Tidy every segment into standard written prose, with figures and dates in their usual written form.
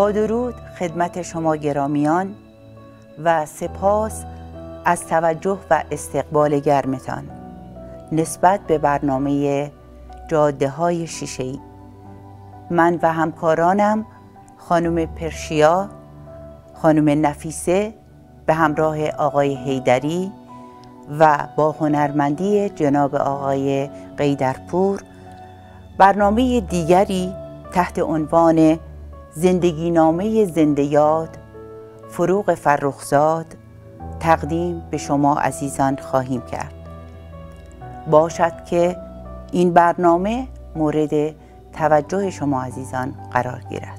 با درود خدمت شما گرامیان و سپاس از توجه و استقبال گرمتان نسبت به برنامه جاده‌های شیشه‌ای. من و همکارانم خانم پرشیا، خانم نفیسه به همراه آقای حیدری و با هنرمندی جناب آقای قیدرپور برنامه دیگری تحت عنوان زندگی نامه زنده یاد فروغ فرخزاد تقدیم به شما عزیزان خواهیم کرد. باشد که این برنامه مورد توجه شما عزیزان قرار گیرد.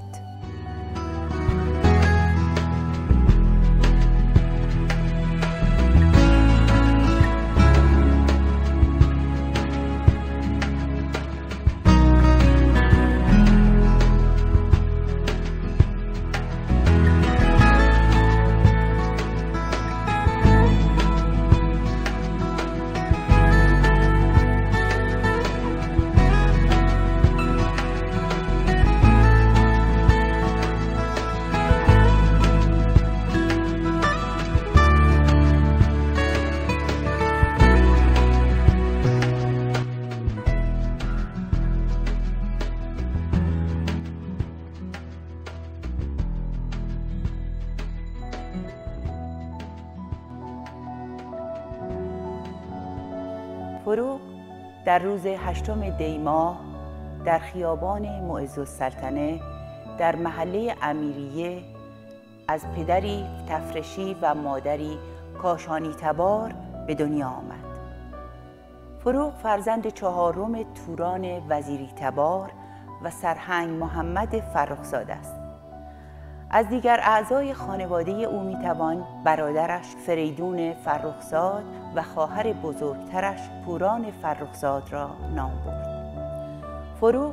فروغ در روز 8 دی ماه در خیابان معزالسلطنه در محله امیریه از پدری تفرشی و مادری کاشانی تبار به دنیا آمد. فروغ فرزند چهارم توران وزیری تبار و سرهنگ محمد فرخزاد است. از دیگر اعضای خانواده او میتوان برادرش فریدون فرخزاد و خواهر بزرگترش پوران فرخزاد را نام برد. فروغ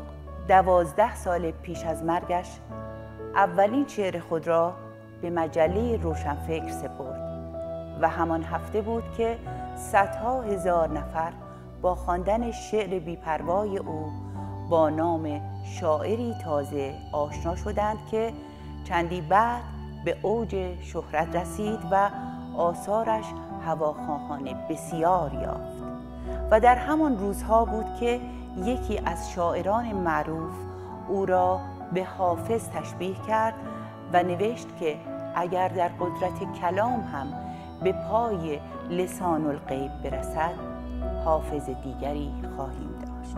12 سال پیش از مرگش اولین شعر خود را به مجله روشنفکر سپرد و همان هفته بود که صدها هزار نفر با خواندن شعر بی‌پروای او با نام شاعری تازه آشنا شدند که چندی بعد به اوج شهرت رسید و آثارش هواخواهان بسیار یافت و در همان روزها بود که یکی از شاعران معروف او را به حافظ تشبیه کرد و نوشت که اگر در قدرت کلام هم به پای لسان الغیب برسد حافظ دیگری خواهیم داشت.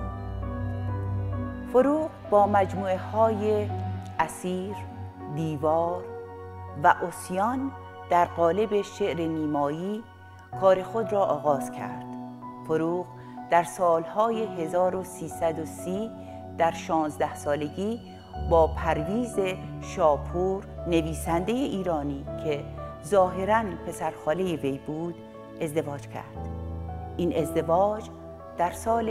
فروغ با مجموعه های اسیر، دیوار و عصیان در قالب شعر نیمایی کار خود را آغاز کرد. فروغ در سالهای 1330 در 16 سالگی با پرویز شاپور نویسنده ایرانی که ظاهراً پسرخاله وی بود ازدواج کرد. این ازدواج در سال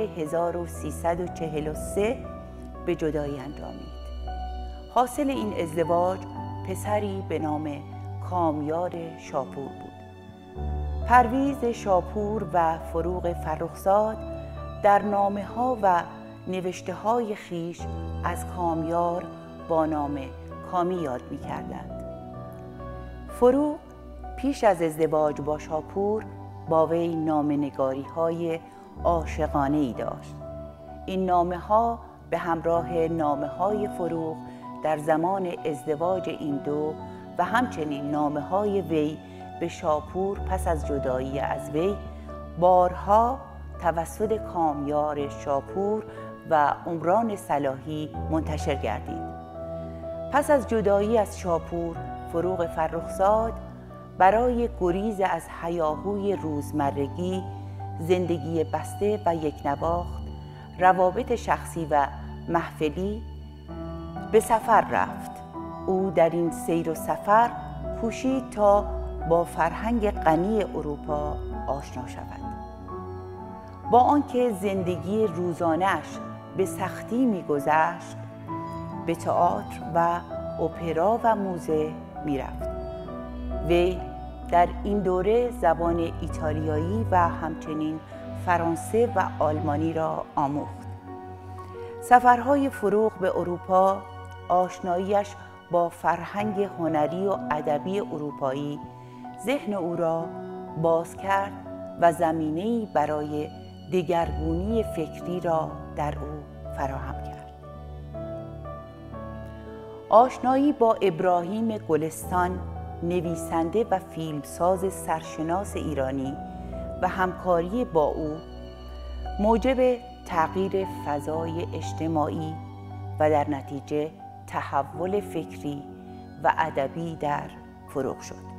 1343 به جدایی انجامید. حاصل این ازدواج پسری به نام کامیار شاپور بود. پرویز شاپور و فروغ فرخزاد در نامه‌ها و نوشته‌های خویش از کامیار با نام کامی یاد می‌کردند. فروغ پیش از ازدواج با شاپور با وی نامه‌نگاری‌های عاشقانه‌ای داشت. این نامه‌ها به همراه نامه‌های فروغ در زمان ازدواج این دو و همچنین نامه‌های وی به شاپور پس از جدایی از وی بارها توسط کامیار شاپور و عمران صلاحی منتشر گردید. پس از جدایی از شاپور، فروغ فرخزاد برای گریز از هیاهوی روزمرگی، زندگی بسته و یکنواخت، روابط شخصی و محفلی به سفر رفت. او در این سیر و سفر کوشید تا با فرهنگ غنی اروپا آشنا شود. با آنکه زندگی روزانه‌اش به سختی می‌گذشت، به تئاتر و اپرا و موزه می‌رفت. وی در این دوره زبان ایتالیایی و همچنین فرانسه و آلمانی را آموخت. سفرهای فروغ به اروپا آشناییش با فرهنگ هنری و ادبی اروپایی ذهن او را باز کرد و زمینه‌ای برای دگرگونی فکری را در او فراهم کرد. آشنایی با ابراهیم گلستان، نویسنده و فیلمساز سرشناس ایرانی و همکاری با او موجب تغییر فضای اجتماعی و در نتیجه تحول فکری و ادبی در فروغ شد.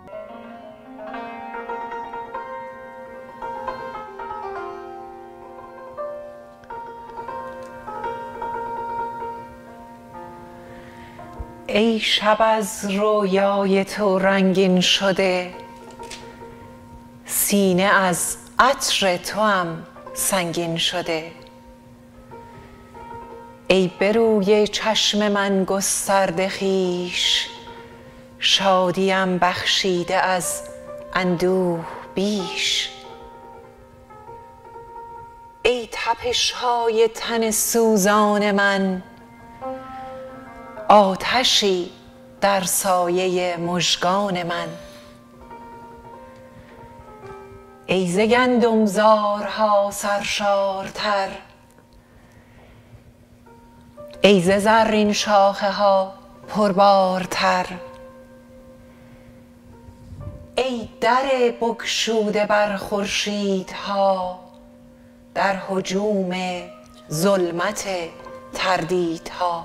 ای شب از رویای تو رنگین شده، سینه از عطر توام سنگین شده. ای به روی چشم من گسترده خویش، شادیم بخشیده از اندوه بیش. ای تپش های تن سوزان من، آتشی در سایه مژگان من. ای ز گندمزارها سرشارتر، ای ز زرین شاخه ها پربارتر. ای در بگشوده بر خورشیدها، در هجوم ظلمت تردیدها.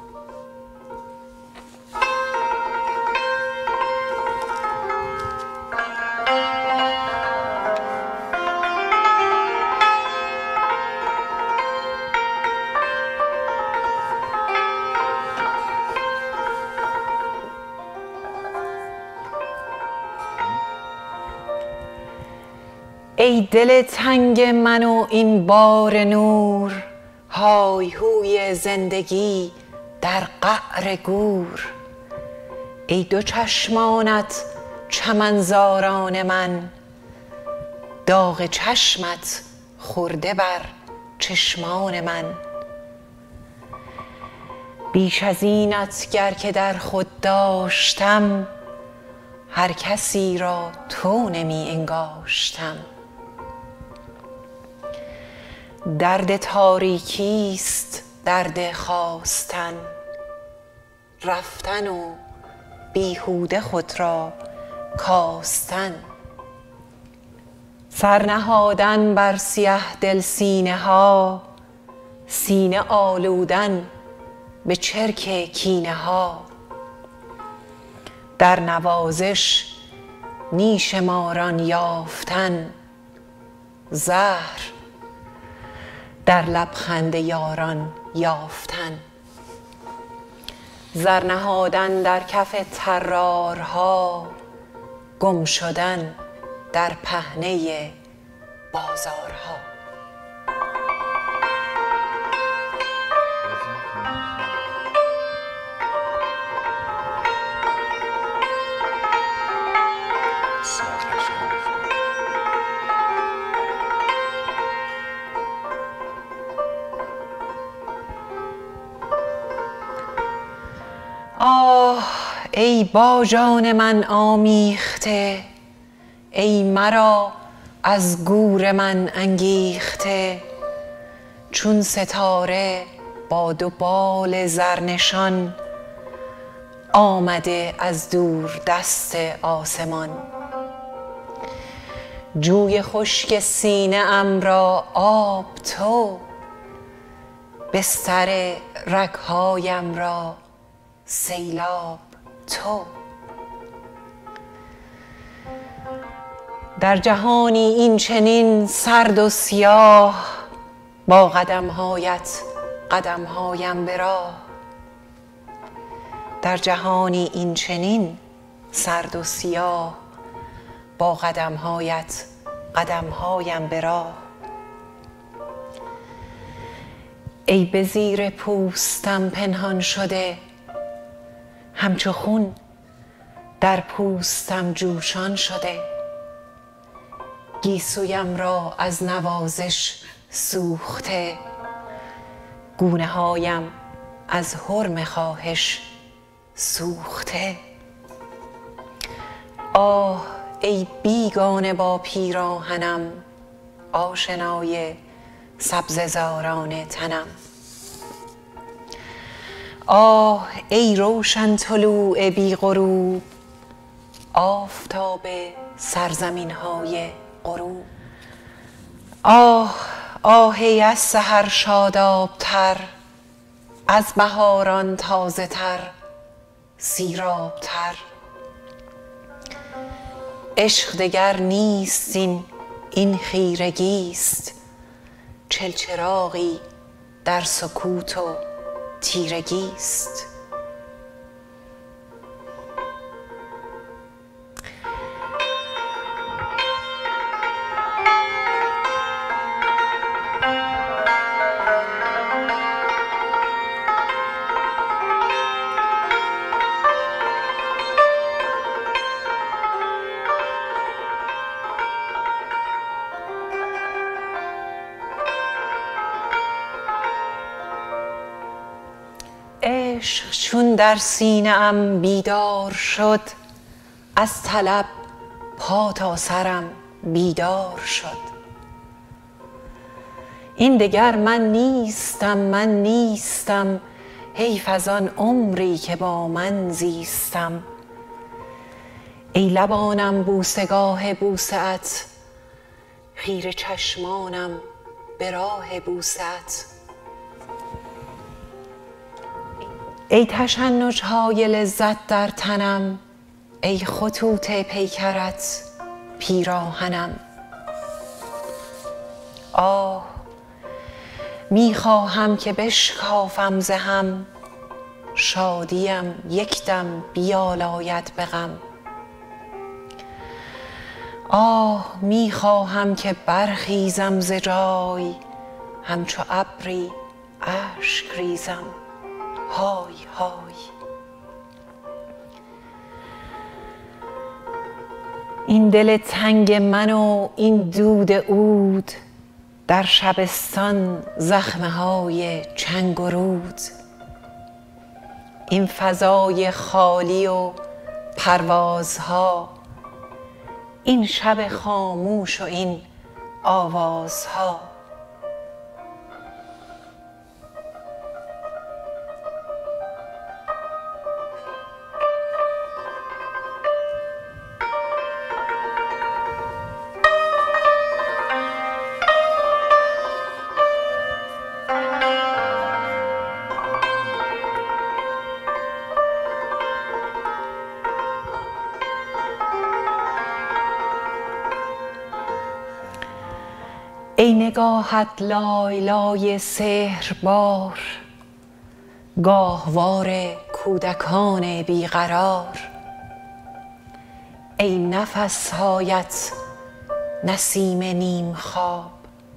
ای دل تنگ من و این بار نور، های هوی زندگی در قعر گور. ای دو چشمانت چمنزاران من، داغ چشمت خورده بر چشمان من. بیش از اینت گر که در خود داشتم، هر کسی را تو نمی انگاشتم. درد تاریکیست درد خواستن، رفتن و بیهوده خود را کاستن. سر نهادن بر سیه دل سینه ها، سینه آلودن به چرک کینه ها. در نوازش نیش ماران یافتن، زهر در لبخند یاران یافتن. زر نهادن در کف طرارها، گم شدن در پهنه بازارها. آه ای با جان من آمیخته، ای مرا از گور من انگیخته. چون ستاره با دو بال زرنشان، آمده از دور دست آسمان. جوی خشک سینه ام را آب تو، بستر رگهایم را سیلاب تو. در جهانی این چنین سرد و سیاه، با قدمهایت قدمهایم به راه. در جهانی این چنین سرد و سیاه، با قدمهایت قدمهایم به راه. ای به زیر پوستم پنهان شده، همچو خون در پوستم جوشان شده. گیسویم را از نوازش سوخته، گونه هایم از حرم خواهش سوخته. آه ای بیگانه با پیراهنم، آشنای سبززاران تنم. آه ای روشن طلوع بی غروب، آفتاب سرزمین های غروب. آه آهی از سحر شادابتر، از بهاران تازه تر سیرابتر. عشق دگر نیست این خیرگیست، چلچراغی در سکوت و تیرگیست. عشق چون در سینه ام بیدار شد، از طلب پا تا سرم بیدار شد. این دگر من نیستم، حیف از آن عمری که با من زیستم. ای لبانم بوسگاه بوسه ات، خیره چشمانم به راه بوسه ات. ای تشنج‌های لذت در تنم، ای خطوط پیکرت پیراهنم. آه میخواهم که بشکافم ز هم، شادیم یک دم بیالاید به غم. آه میخواهم که برخیزم ز جای، همچو ابری اشک ریزم های های. این دل تنگ من و این دود عود، در شبستان زخمه های چنگ و رود. این فضای خالی و پروازها، این شب خاموش و این آوازها. ای نگاهت لای لای سحربار، گاهوار کودکان بیقرار. ای نفسهایت نسیم نیم خواب،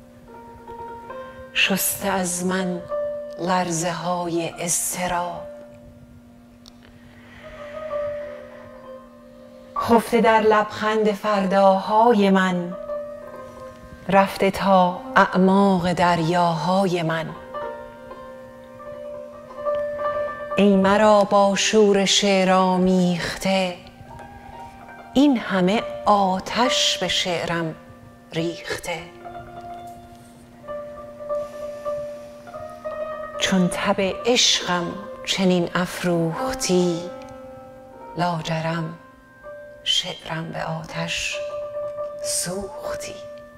شسته از من لرزه های اضطراب. خفته در لبخند فرداهای من، رفته تا اعماق دریاهای من. ای مرا با شور شعر آمیخته، این همه آتش به شعرم ریخته. چون تب عشقم چنین افروختی، لاجرم شعرم به آتش سوختی.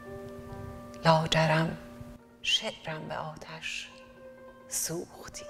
لاجرم شعرم به آتش سوختی.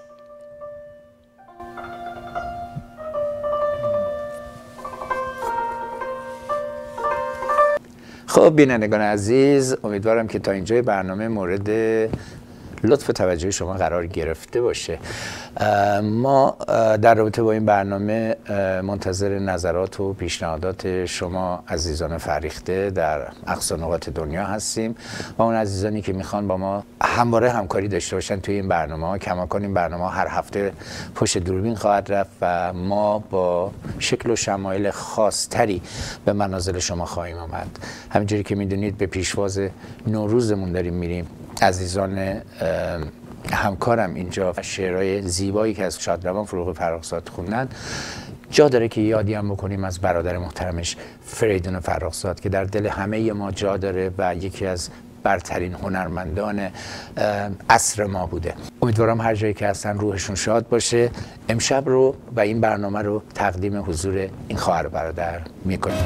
خب بینندگان عزیز، امیدوارم که تا اینجای برنامه مورد لطف و توجه شما قرار گرفته باشه. ما در رابطه با این برنامه منتظر نظرات و پیشنهادات شما عزیزان فریخته در اقصا نقاط دنیا هستیم و اون عزیزانی که میخوان با ما همواره همکاری داشته باشن توی این برنامه. کماکان این برنامه هر هفته پشت دوربین خواهد رفت و ما با شکل و شمایل خاصتری به منازل شما خواهیم آمد. همینجوری که میدونید به پیشواز نوروزمون داریم میریم. عزیزان همکارم اینجا شعرهای زیبایی که از شادروان فروغ فرخزاد خوندن جا داره که یادی هم بکنیم از برادر محترمش فریدون فرخزاد که در دل همه ما جا داره و یکی از برترین هنرمندان عصر ما بوده. امیدوارم هر جایی که هستن روحشون شاد باشه. امشب رو و این برنامه رو تقدیم حضور این خواهر برادر میکنیم.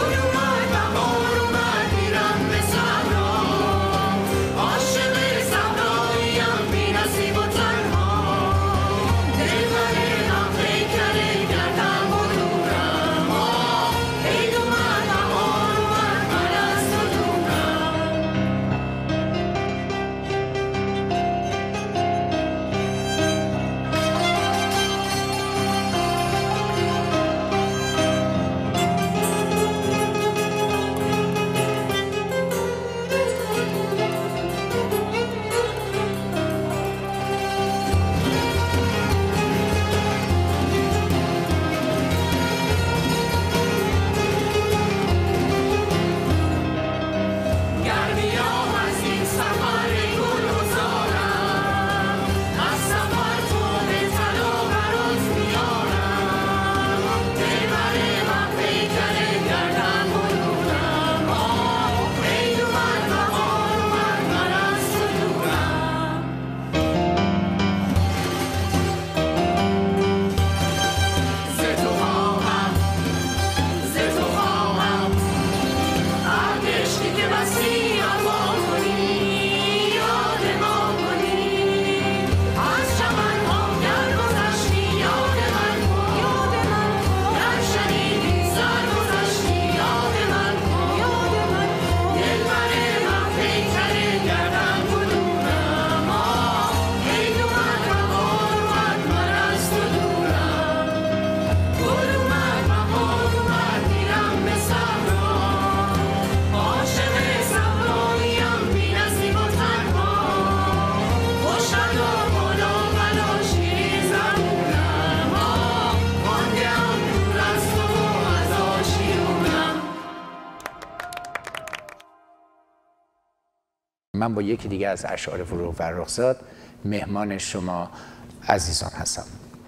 من با یکی دیگه از اشعار فروغ فرخزاد مهمان شما عزیزان هستم.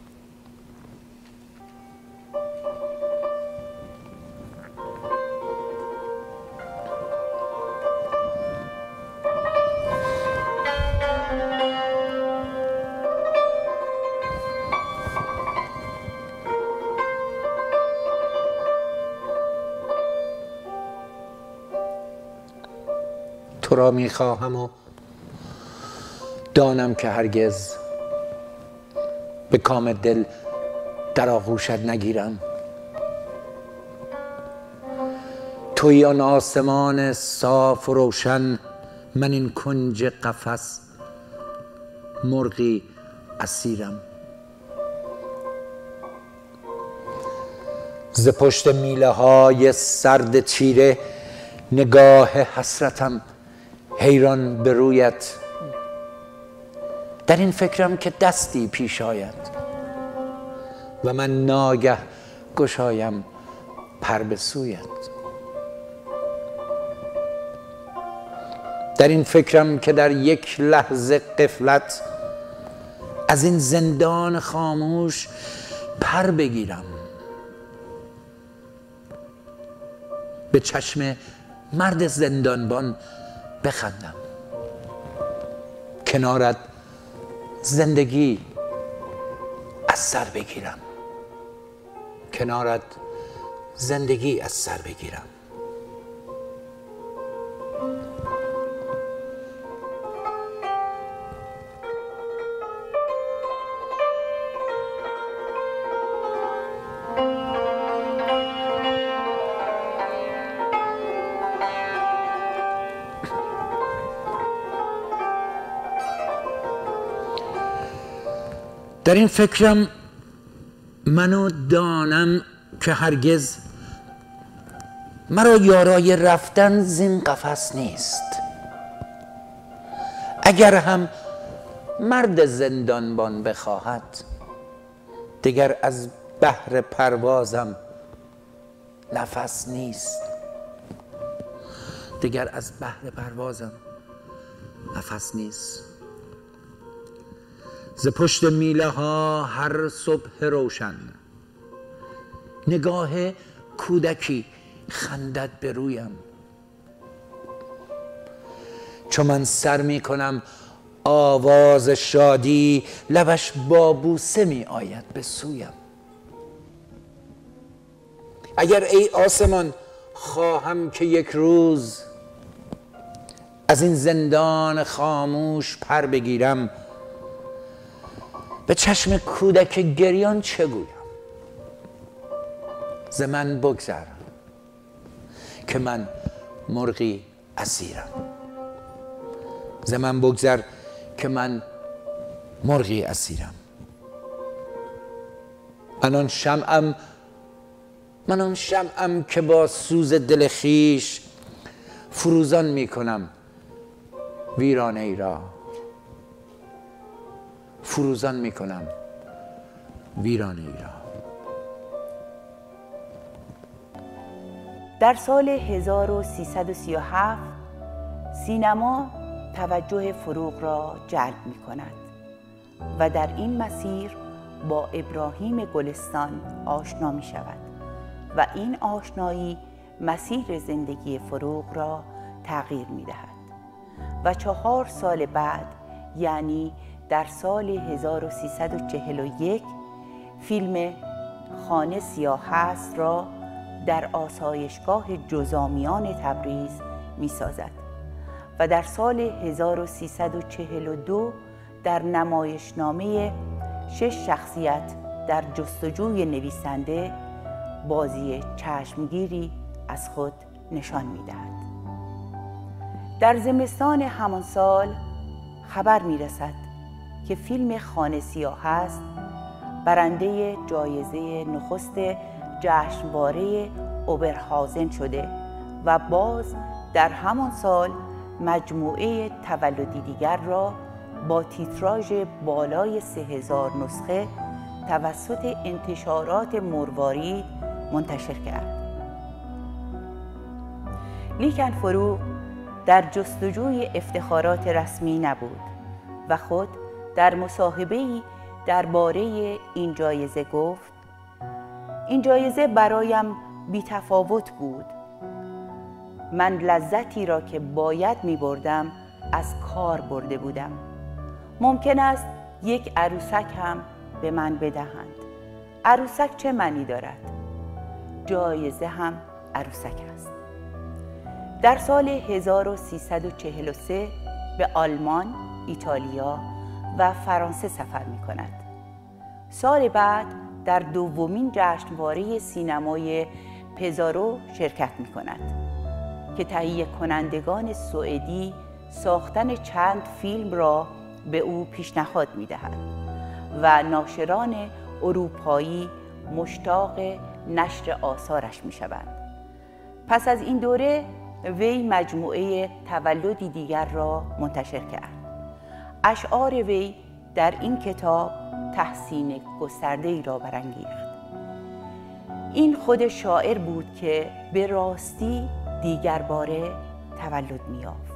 تو را میخواهم و دانم که هرگز به کام دل در آغوشت نگیرم. توی آن آسمان صاف و روشن، من این کنج قفس مرغی اسیرم. ز پشت میله های سرد تیره نگاه حسرتم حیران به رویت. در این فکرم که دستی پیش آید و من ناگه گشایم پر به سویت. در این فکرم که در یک لحظه غفلت از این زندان خاموش پر بگیرم، به چشم مرد زندانبان بخندم، کنارت زندگی از سر بگیرم، کنارت زندگی از سر بگیرم. در این فکرم منو دانم که هرگز مرا یارای رفتن زین قفس نیست. اگر هم مرد زندانبان بخواهد، دیگر از بهر پروازم نفس نیست. دیگر از بهر پروازم نفس نیست. ز پشت میله ها هر صبح روشن نگاه کودکی خندد به رویم. چو من سر می کنم آواز شادی لبش با بوسه می آید به سویم. اگر ای آسمان خواهم که یک روز از این زندان خاموش پر بگیرم، به چشم کودک گریان چه گویم؟ ز من بگذر که من مرغی اسیرم. ز من بگذر که من مرغی اسیرم. من آن شمعم که با سوز دل خویش فروزان می کنم ویرانه ای را. فروزان می کنم ویرانه ای را. در سال 1337 سینما توجه فروغ را جلب می کند و در این مسیر با ابراهیم گلستان آشنا می شود و این آشنایی مسیر زندگی فروغ را تغییر می دهد و 4 سال بعد، یعنی در سال 1341 فیلم خانه سیاه است را در آسایشگاه جذامیان تبریز می سازد و در سال 1342 در نمایشنامه 6 شخصیت در جستجوی نویسنده بازی چشمگیری از خود نشان می دهد. در زمستان همان سال خبر می رسد که فیلم خانه سیاه است برنده جایزه نخست جشنواره اوبرهازن شده و باز در همان سال مجموعه تولدی دیگر را با تیتراژ بالای 3000 نسخه توسط انتشارات مروارید منتشر کرد. لیکن فروغ در جستجوی افتخارات رسمی نبود و خود در مصاحبه‌ای درباره این جایزه گفت: این جایزه برایم بی‌تفاوت بود. من لذتی را که باید می بردم از کار برده بودم. ممکن است یک عروسک هم به من بدهند. عروسک چه معنی دارد؟ جایزه هم عروسک است. در سال 1343 به آلمان، ایتالیا و فرانسه سفر می کند. سال بعد در دومین جشنواره سینمای پزارو شرکت می کند که تهیه کنندگان سوئدی ساختن چند فیلم را به او پیشنهاد می دهند و ناشران اروپایی مشتاق نشر آثارش می شوند. پس از این دوره وی مجموعه تولدی دیگر را منتشر کرد. اشعار وی در این کتاب تحسین گسترده‌ای را برانگیخت. این خود شاعر بود که به راستی دیگر باره تولد می‌یافت.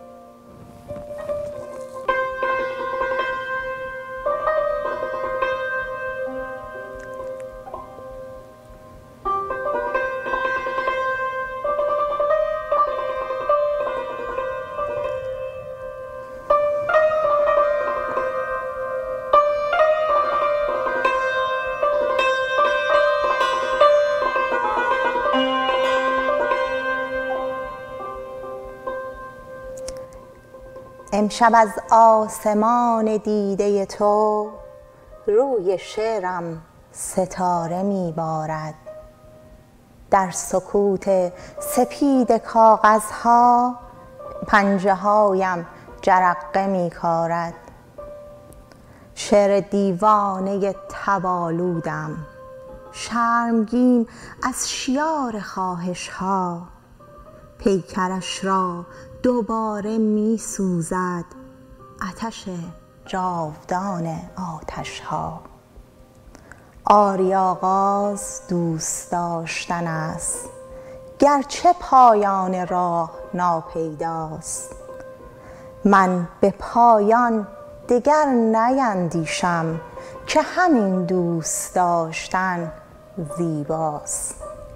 امشب از آسمان دیده تو روی شعرم ستاره میبارد. در سکوت سپید کاغذها پنجه هایم جرقه میکارد. شعر دیوانه توالودم، شرمگین از شیار خواهش ها. پیکرش را دوباره می سوزد آتش جاودان آتش ها. آری آغاز دوست داشتن است، گرچه پایان راه ناپیداست. من به پایان دگر نیندیشم که همین دوست داشتن زیباست.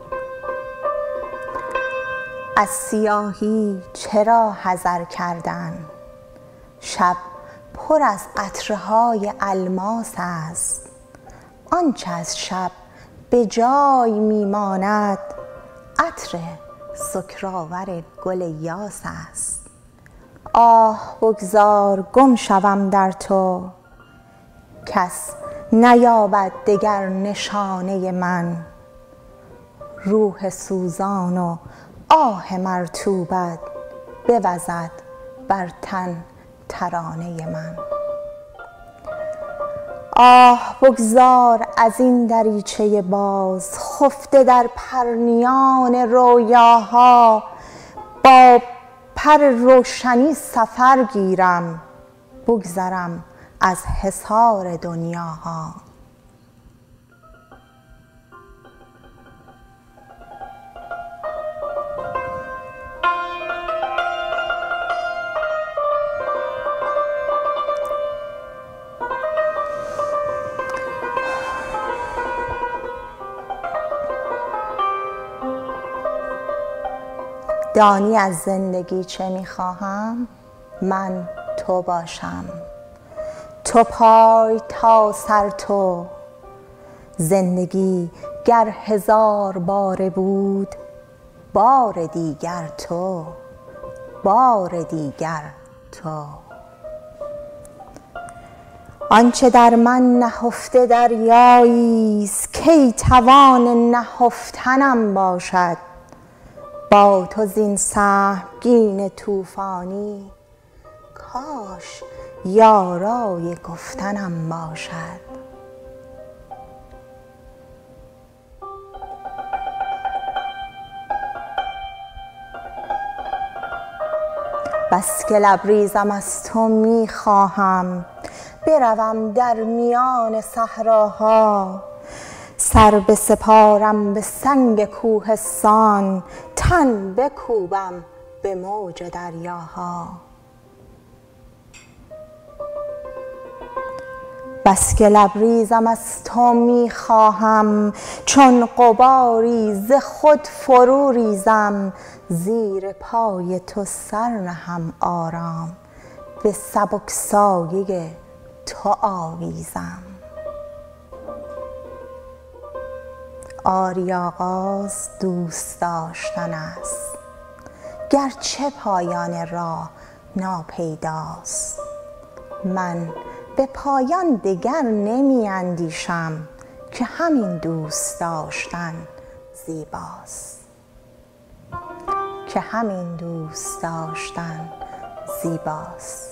از سیاهی چرا حذر کردن؟ شب پر از قطره‌های الماس است. آنچه از شب به جای میماند عطر سکرآور گل یاس است. آه بگذار گم شوم در تو، کس نیابد دگر نشانه من. روح سوزان و آه مرطوبت بوزد بر تن ترانه من. آه بگذار از این دریچه باز، خفته در پرنیان رویاها، با پر روشنی سفر گیرم، بگذرم از حصار دنیاها. دانی از زندگی چه میخواهم؟ من تو باشم، تو پای تا سر تو. زندگی گر 1000 باره بود، بار دیگر تو، بار دیگر تو. آنچه در من نهفته دریایی است، کی توان نهفتنم باشد. با تو زین سهمگین طوفانی، کاش یارای گفتنم باشد. بس که لبریزم از تو میخواهم، بروم در میان صحراها. سر بسپارم به سنگ کوهستان، تن بکوبم به موج دریاها. بس که لبریزم از تو میخواهم، چون غباری ز خود فرو ریزم. زیر پای تو سر نهم آرام، به سبکسایه تو آویزم. آری آغاز دوست داشتن است، گرچه پایان راه ناپیداست. من به پایان دگر نمی اندیشم، که همین دوست داشتن زیباست، که همین دوست داشتن زیباست.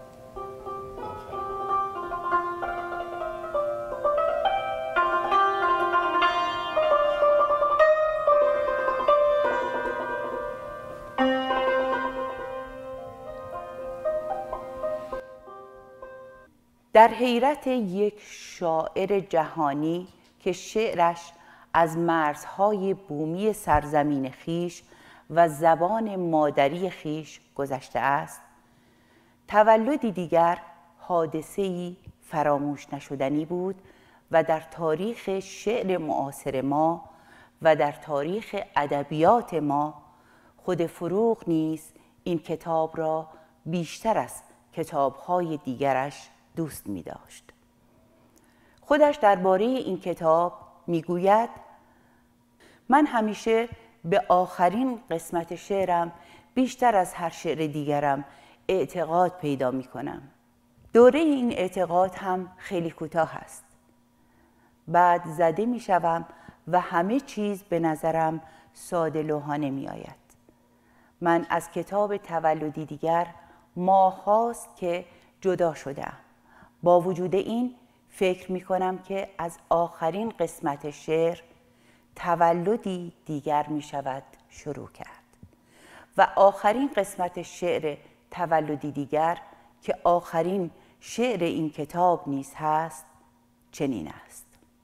در حیرت یک شاعر جهانی که شعرش از مرزهای بومی سرزمین خیش و زبان مادری خیش گذشته است، تولدی دیگر حادثه‌ای فراموش نشدنی بود و در تاریخ شعر معاصر ما و در تاریخ ادبیات ما خود فروغ نیز این کتاب را بیشتر از کتاب‌های دیگرش دوست می داشت. خودش درباره این کتاب می گوید: من همیشه به آخرین قسمت شعرم بیشتر از هر شعر دیگرم اعتقاد پیدا می کنم. دوره این اعتقاد هم خیلی کوتاه است. بعد زده می شوم و همه چیز به نظرم ساده لوحانه می آید. من از کتاب تولدی دیگر ماه هاست که جدا شدم. با وجود این فکر می کنم که از آخرین قسمت شعر تولدی دیگر می شود شروع کرد و آخرین قسمت شعر تولدی دیگر که آخرین شعر این کتاب نیز هست چنین است: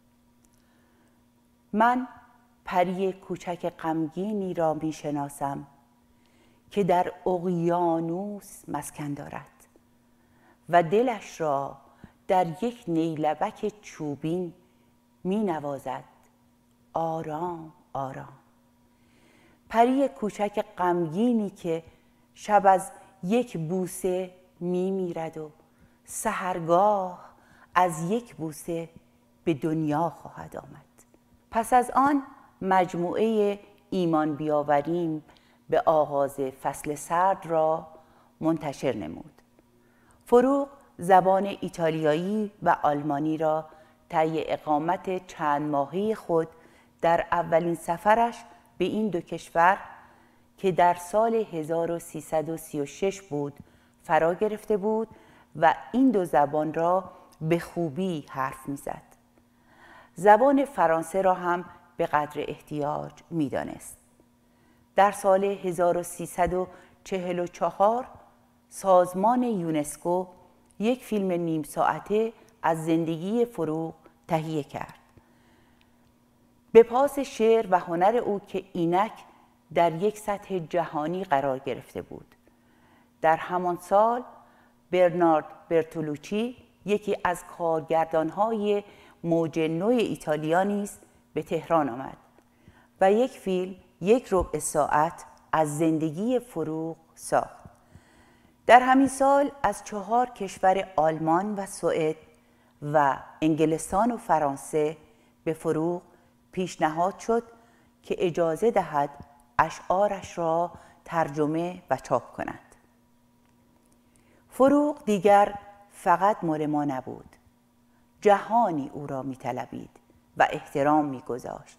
من پری کوچک غمگینی را می شناسم که در اقیانوس مسکن دارد و دلش را در یک نیلبک چوبین می نوازد آرام آرام. پری کوچک غمگینی که شب از یک بوسه می میرد و سحرگاه از یک بوسه به دنیا خواهد آمد. پس از آن مجموعه ایمان بیاوریم به آغاز فصل سرد را منتشر نمود. فروغ زبان ایتالیایی و آلمانی را طی اقامت چند ماهه خود در اولین سفرش به این دو کشور که در سال 1336 بود فرا گرفته بود و این دو زبان را به خوبی حرف می‌زد. زبان فرانسه را هم به قدر احتیاج می‌دانست. در سال 1344 سازمان یونسکو یک فیلم نیم ساعته از زندگی فروغ تهیه کرد. به پاس شعر و هنر او که اینک در یک سطح جهانی قرار گرفته بود. در همان سال برنارد برتولوچی یکی از کارگردان‌های موج نو ایتالیا نیز به تهران آمد و یک فیلم 1/4 ساعت از زندگی فروغ ساخت. در همین سال از 4 کشور آلمان و سوئد و انگلستان و فرانسه به فروغ پیشنهاد شد که اجازه دهد اشعارش را ترجمه و چاپ کند. فروغ دیگر فقط مال ما نبود. جهانی او را می‌طلبید و احترام می‌گذاشت.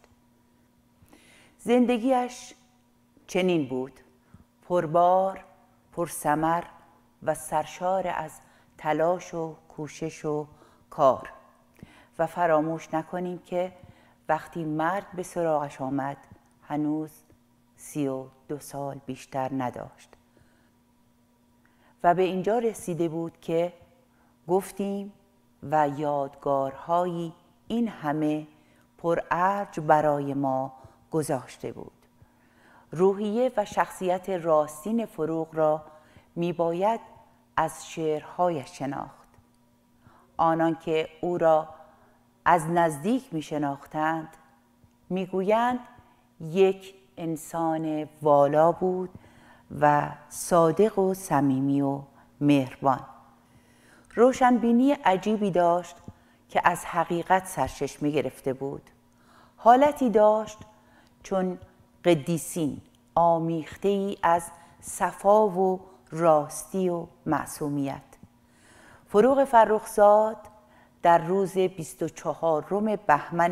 زندگیش چنین بود: پربار، پرثمر و سرشار از تلاش و کوشش و کار. و فراموش نکنیم که وقتی مرگ به سراغش آمد هنوز 32 سال بیشتر نداشت و به اینجا رسیده بود که گفتیم و یادگارهایی این همه پرارج برای ما گذاشته بود. روحیه و شخصیت راستین فروغ را میباید از شعرهایش شناخت. آنان که او را از نزدیک میشناختند میگویند یک انسان والا بود و صادق و صمیمی و مهربان. روشنبینی عجیبی داشت که از حقیقت سرچشمه گرفته بود. حالتی داشت چون قدیسین آمیخته ای از صفا و راستی و معصومیت. فروغ فرخزاد در روز 24 بهمن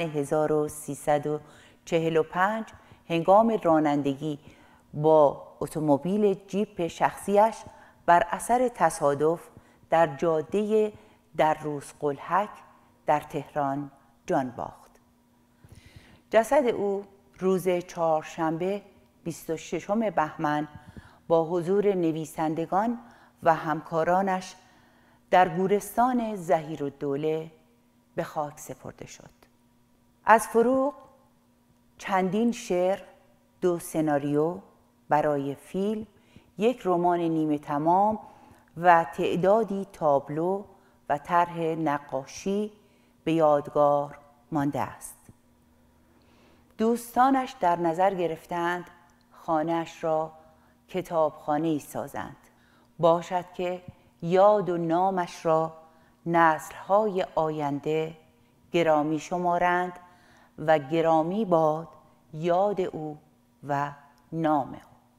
1345 هنگام رانندگی با اتومبیل جیپ شخصیش بر اثر تصادف در جاده دروزقلهک در تهران جان باخت. جسد او روز چهارشنبه 26 بهمن با حضور نویسندگان و همکارانش در گورستان ظهیرالدوله به خاک سپرده شد. از فروغ چندین شعر، 2 سناریو برای فیلم، 1 رمان نیمه تمام و تعدادی تابلو و طرح نقاشی به یادگار مانده است. دوستانش در نظر گرفتند خانه‌اش را کتابخانه‌ای سازند، باشد که یاد و نامش را نسل‌های آینده گرامی شمارند و گرامی باد یاد او و نام او.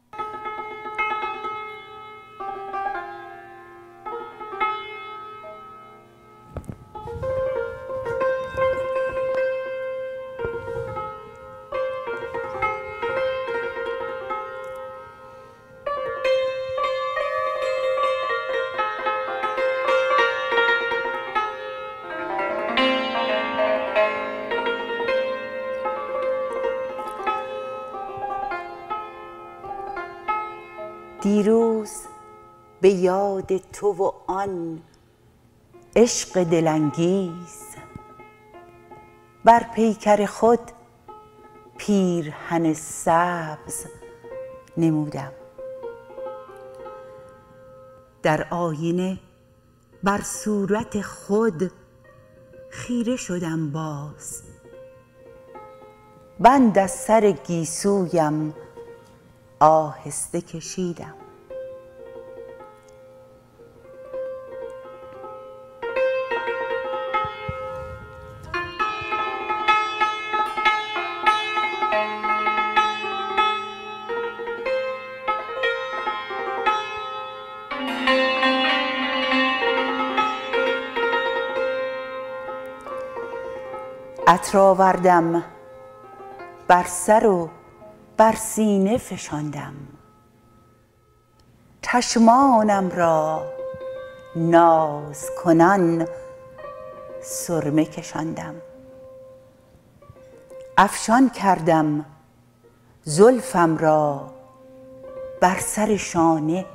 دیروز به یاد تو و آن عشق دلانگیز بر پیکر خود پیرهن سبز نمودم. در آینه بر صورت خود خیره شدم باز. بند از سر گیسویم آهسته کشیدم. عطر آوردم بر سر و بر سینه فشاندم. چشمانم را ناز کنان سرمه کشاندم. افشان کردم زلفم را بر سر شانه.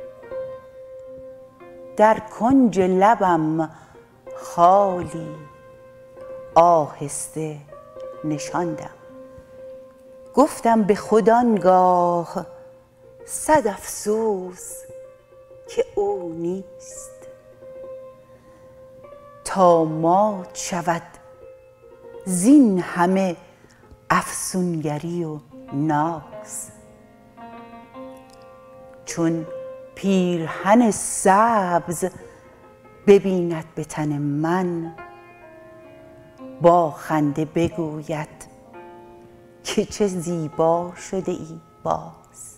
در کنج لبم خالی آهسته نشاندم. گفتم به خود آنگاه صد افسوس که او نیست، تا مات شود زین همه افسونگری و ناز. چون پیرهن سبز ببیند به تن من، با خنده بگوید که چه زیبا شده ای باز.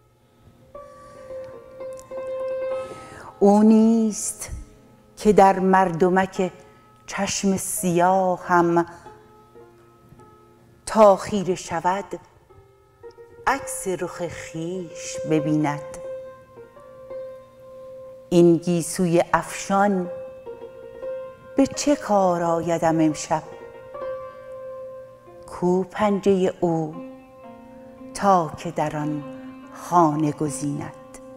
او نیست که در مردمک چشم سیاهم تا خیره شود عکس رخ خویش ببیند. این گیسوی افشان به چه کار آیدم امشب؟ کو پنجه او تا که در آن خانه گزیند؟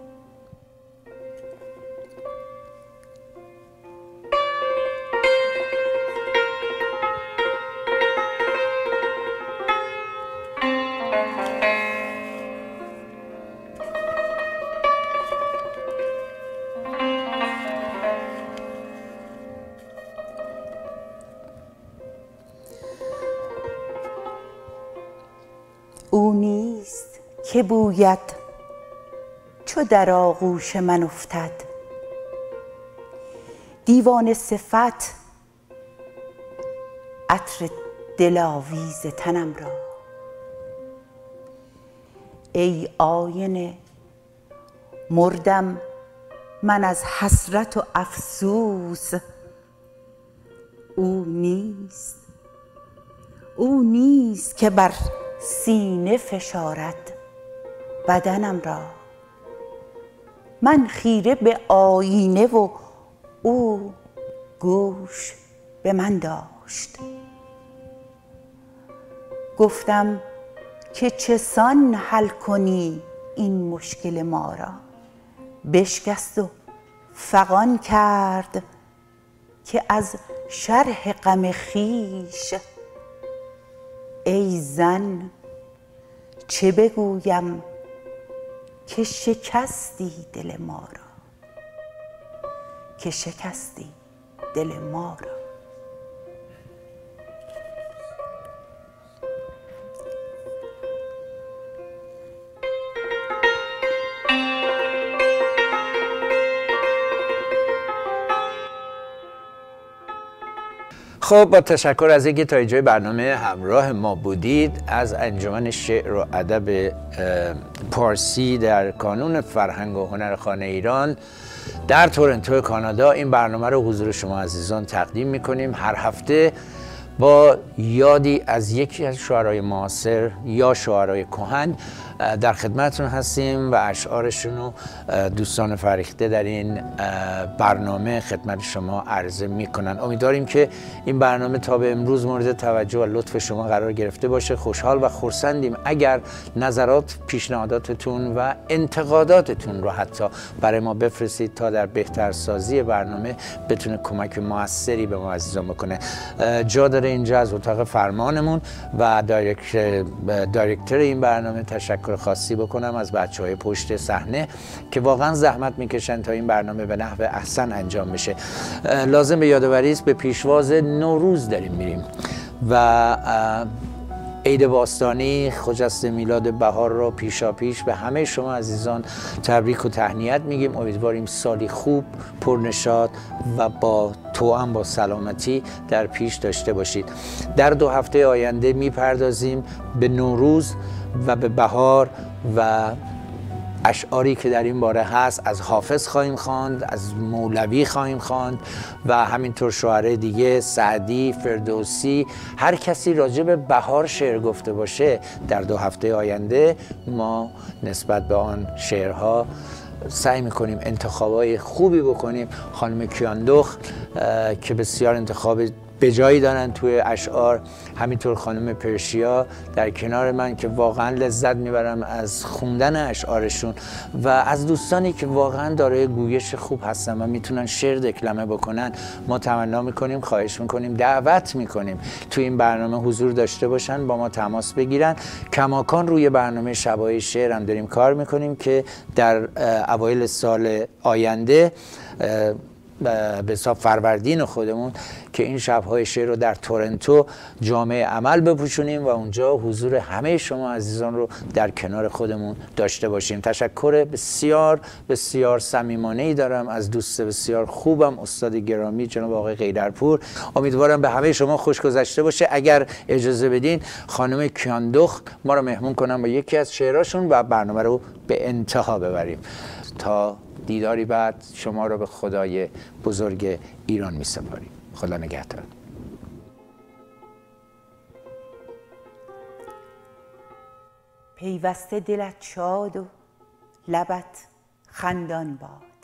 او نیست که بوید چو در آغوش من افتد، دیوانه صفت عطر دلاویز تنم را. ای آینه مردم من از حسرت و افسوس. او نیست که بر سینه فشارد بدنم را. من خیره به آینه و او گوش به من داشت. گفتم که چسان حل کنی این مشکل ما را. بشکست و فغان کرد که از شرح غم خویش. ای زن چه بگویم که شکستی دل ما را، که شکستی دل ما را. خب با تشکر از اینکه تا اینجای برنامه همراه ما بودید. از انجمن شعر و ادب پارسی در کانون فرهنگ و هنرخانه ایران در تورنتو کانادا این برنامه رو حضور شما عزیزان تقدیم میکنیم. هر هفته با یادی از یکی از شاعرای معاصر یا شاعرای کهن در خدمتتون هستیم و اشعارشون رو دوستان فرهیخته در این برنامه خدمت شما عرضه میکنن. امیدواریم که این برنامه تا به امروز مورد توجه و لطف شما قرار گرفته باشه. خوشحال و خرسندیم اگر نظرات، پیشنهاداتتون و انتقاداتتون رو حتی برای ما بفرستید تا در بهترسازی برنامه بتونه کمک موثری به ما عزیزان بکنه. جا داره اینجا از اتاق فرمانمون و دایرکتور این برنامه تشکر تشکر خاصی بکنم از بچه‌های پشت صحنه که واقعا زحمت میکشن تا این برنامه به نحو احسن انجام بشه. لازم به یادآوری است به پیشواز نوروز داریم میریم و عید باستانی، خجسته میلاد بهار را پیشاپیش به همه شما عزیزان تبریک و تهنیت میگیم. امیدواریم سالی خوب، پرنشاط و با توأم با سلامتی در پیش داشته باشید. در 2 هفته آینده میپردازیم به نوروز و به بهار و اشعاری که در این باره هست. از حافظ خواهیم خواند، از مولوی خواهیم خواند و همینطور شاعرای دیگه، سعدی، فردوسی، هر کسی راجع به بهار شعر گفته باشه در 2 هفته آینده ما نسبت به آن شعرها سعی میکنیم انتخابای خوبی بکنیم. خانم کیاندخت که بسیار انتخاب به جایی دارن توی اشعار، همینطور خانم پرشیا در کنار من که واقعا لذت میبرم از خوندن اشعارشون و از دوستانی که واقعا دارای گویش خوب هستن و میتونن شعر دکلمه بکنن. ما تمنا میکنیم، خواهش میکنیم، دعوت میکنیم توی این برنامه حضور داشته باشن، با ما تماس بگیرن. کماکان روی برنامه شبای شعر هم داریم کار میکنیم که در اوایل سال آینده به حساب فروردین خودمون که این شب‌های شعر رو در تورنتو جامعه عمل بپوشونیم و اونجا حضور همه شما عزیزان رو در کنار خودمون داشته باشیم. تشکر بسیار بسیار صمیمانه‌ای دارم از دوست بسیار خوبم، استاد گرامی جناب آقای قیدرپور. امیدوارم به همه شما خوش گذشته باشه. اگر اجازه بدین خانم کیاندخت ما رو مهمون کنم با یکی از شعراشون و برنامه رو به انتها ببریم. تا دیداری بعد شما رو به خدای بزرگ ایران می سپاریم. خدا نگهدار. پیوسته دلت شاد و لبت خندان باد،